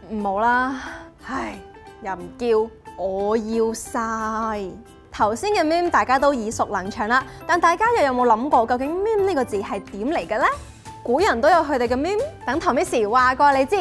唔好啦，唉，又唔叫我要晒。頭先嘅 meme 大家都耳熟能詳啦，但大家又有冇諗過究竟 meme 呢個字係點嚟嘅呢？古人都有佢哋嘅 meme， 等唐 Miss 話過你知。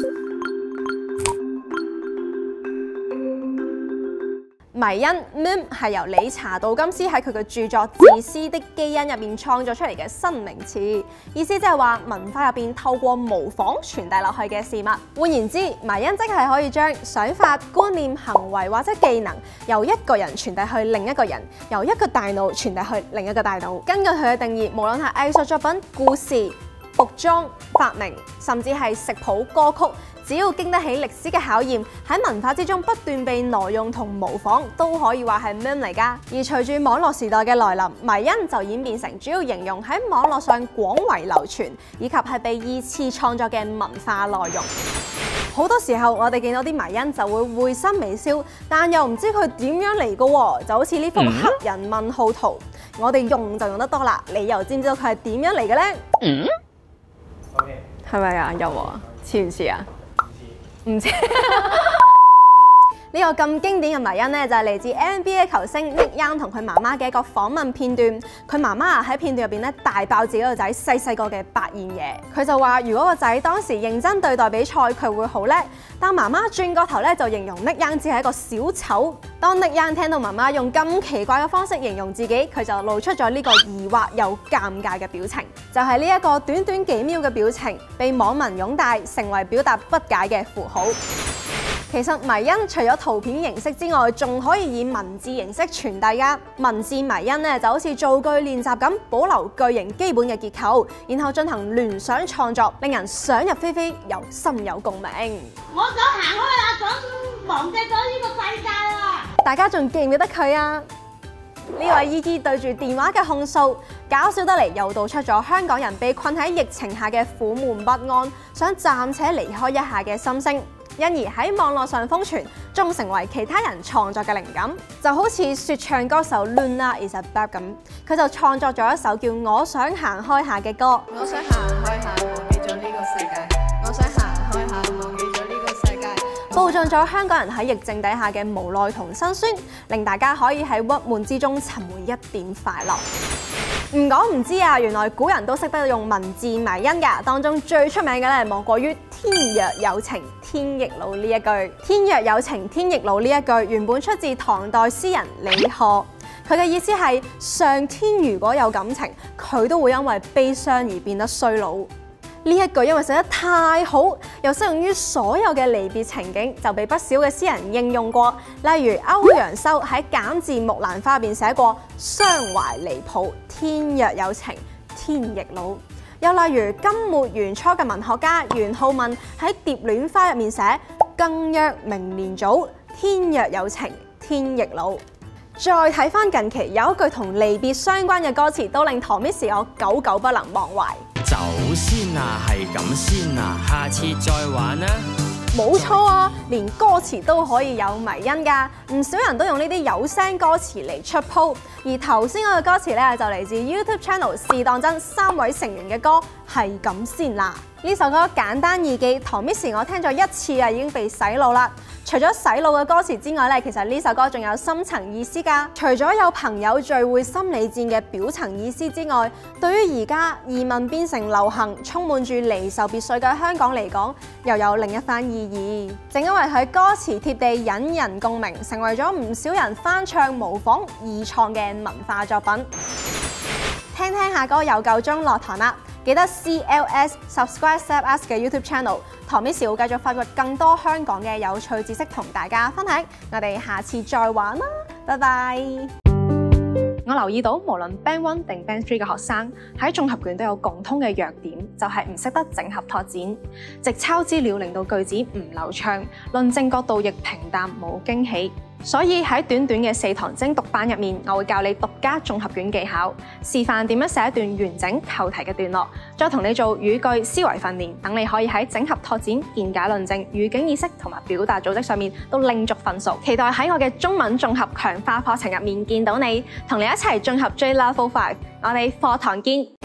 迷因 meme 係由理查道金斯喺佢嘅著作《自私的基因》入面創作出嚟嘅新名詞，意思即係話文化入邊透過模仿傳遞落去嘅事物。換言之，迷因即係可以將想法、觀念、行為或者技能由一個人傳遞去另一個人，由一個大腦傳遞去另一個大腦。根據佢嘅定義，無論係藝術作品、故事、服裝、發明，甚至係食譜、歌曲，只要經得起歷史嘅考驗，喺文化之中不斷被挪用同模仿，都可以話係 meme 嚟㗎。而隨住網絡時代嘅來臨，迷因就演變成主要形容喺網絡上廣為流傳，以及係被二次創作嘅文化內容。好多時候我哋見到啲迷因就會會心微笑，但又唔知佢點樣嚟嘅喎，就好似呢幅黑人問號圖，我哋用就用得多啦，你又知唔知道佢係點樣嚟嘅呢？係咪啊？有啊？似唔似啊？唔知。呢個咁經典嘅迷因呢，就係嚟自 NBA 球星 Nick Young 同佢媽媽嘅一個訪問片段。佢媽媽喺片段入邊咧大爆自己個仔細個嘅百厭嘢。佢就話：如果個仔當時認真對待比賽，佢會好叻。但媽媽轉個頭咧就形容 Nick Young 只係一個小丑。當 Nick Young 聽到媽媽用咁奇怪嘅方式形容自己，佢就露出咗呢個疑惑又尷尬嘅表情。就係呢一個短短幾秒嘅表情，被網民擁戴，成為表達不解嘅符號。其實迷因除咗圖片形式之外，仲可以以文字形式傳遞㗎。文字迷因呢就好似造句練習咁，保留句型基本嘅結構，然後進行聯想創作，令人想入非非，又心有共鳴。 我想行開啦，想忘記咗呢個世界啦！ 大家仲記唔記得佢啊？呢位姨姨對住電話嘅控訴，搞笑得嚟又道出咗香港人被困喺疫情下嘅苦悶不安，想暫且離開一下嘅心聲。因而喺網絡上瘋傳，仲成為其他人創作嘅靈感。就好似説唱歌手 Luna is a Bab 咁，佢就創作咗一首叫《我想行開下》嘅歌。 我想行開下，忘記咗呢個世界。我想行開下，忘記咗呢個世界。 報盡咗香港人喺疫症底下嘅無奈同辛酸，令大家可以喺鬱悶之中尋回一點快樂。唔講唔知啊，原來古人都識得用文字迷因㗎。當中最出名嘅咧，莫過於天若有情天亦老呢一句。天若有情天亦老呢一句原本出自唐代詩人李賀，佢嘅意思係上天如果有感情，佢都會因為悲傷而變得衰老。呢一句因為寫得太好，又適用於所有嘅離別情景，就被不少嘅詩人應用過。例如歐陽修喺《減字木蘭花》入邊寫過傷懷離抱，天若有情天亦老。又例如金末元初嘅文學家元好問喺《蝶戀花》入面寫更約明年早，天若有情天亦老。再睇翻近期有一句同離別相關嘅歌詞，都令唐 Miss 我久久不能忘懷。 走先啊，係咁先啊，下次再玩啊！ 冇錯啊，連歌詞都可以有迷因㗎。唔少人都用呢啲有聲歌詞嚟出鋪。而頭先嗰個歌詞咧就嚟自 YouTube Channel 試當真3位成員嘅歌係咁先啦。呢首歌簡單易記，唐 Miss 我聽咗1次啊，已經被洗腦啦。除咗洗腦嘅歌詞之外咧，其實呢首歌仲有深層意思㗎。除咗有朋友聚會心理戰嘅表層意思之外，對於而家移民變成流行、充滿住離愁別緒嘅香港嚟講，又有另一番意義。正因為佢歌詞貼地引人共鳴，成為咗唔少人翻唱、模仿、二創嘅文化作品。聽聽下歌又夠鐘落堂啦！記得 CLS Subscribe Step Us 嘅 YouTube Channel， 唐 Miss 會繼續發掘更多香港嘅有趣知識同大家分享。我哋下次再玩啦，拜拜！我留意到，無論 Band 1定 Band 3嘅學生喺綜合卷都有共通嘅弱點，就係唔識得整合拓展，直抄資料令到句子唔流暢，論證角度亦平淡冇驚喜。所以喺短短嘅4堂精讀班入面，我會教你獨家綜合卷技巧，示範點樣寫一段完整扣題嘅段落，再同你做語句思維訓練，等你可以喺整合拓展、見解論證、語境意識同埋表達組織上面都拎足分數。期待喺我嘅中文綜合強化課程入面見到你，同你一齊綜合追 Level 5。我哋課堂見。